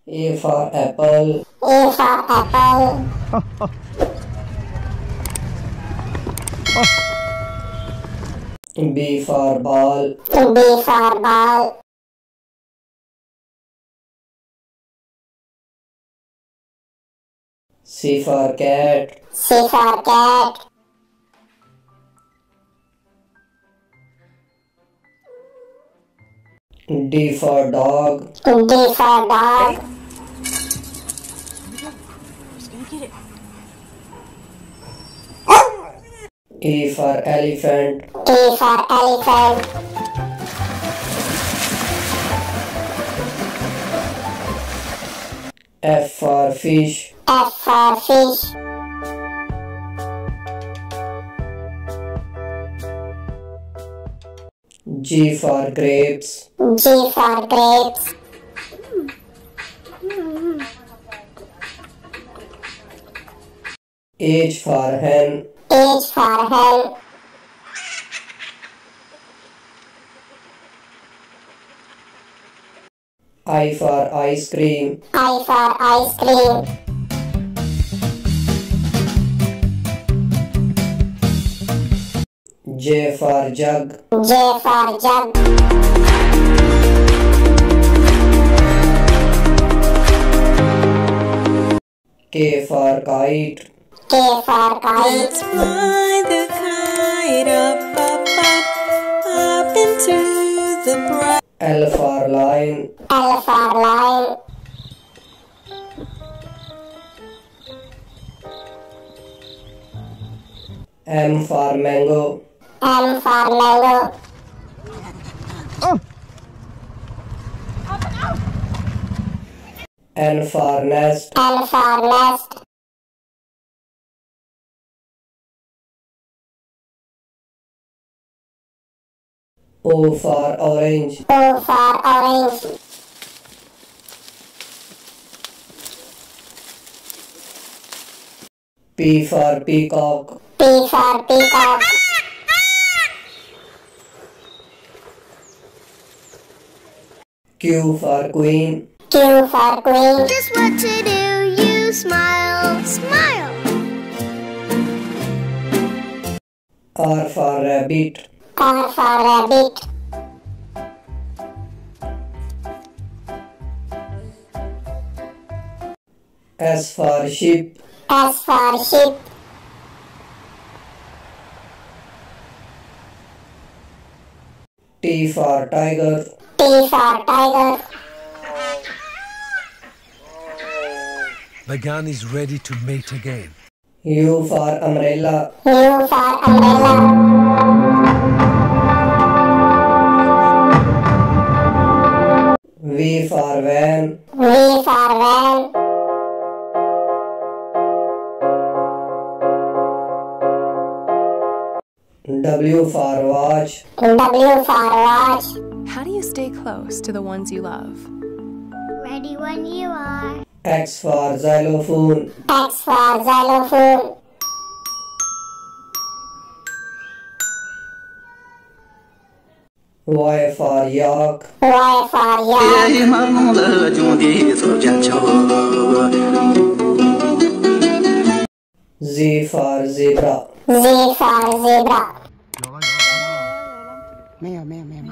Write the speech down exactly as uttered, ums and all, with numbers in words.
A for apple. A for apple. B for ball. B for ball. C for cat. C for cat. D for dog. D for dog. E for elephant. E for elephant. F for fish. F for fish. G for grapes. G for grapes. H for hen. H for hen. I for ice cream. I for ice cream. J for jug. J for jug. K for kite. K for kite. Let's fly the kite up, up, up, up into the bright. L for lion. L for lion. M for mango. M for mango. N for nest. N for nest. O for orange. O for orange. P for peacock. P for peacock. Q for queen. Q for queen. Just what to do, you smile, smile. R for rabbit. R for rabbit. S for sheep. S for sheep. T for tiger. T for tiger. The gun is ready to mate again. U for umbrella. U for umbrella. V for van. V for van. W for watch. W for watch. How do you stay close to the ones you love? Ready when you are. X for xylophone. X for xylophone. Y for yak. Y for yak. Z for zebra. Z for zebra. 没有没有没有。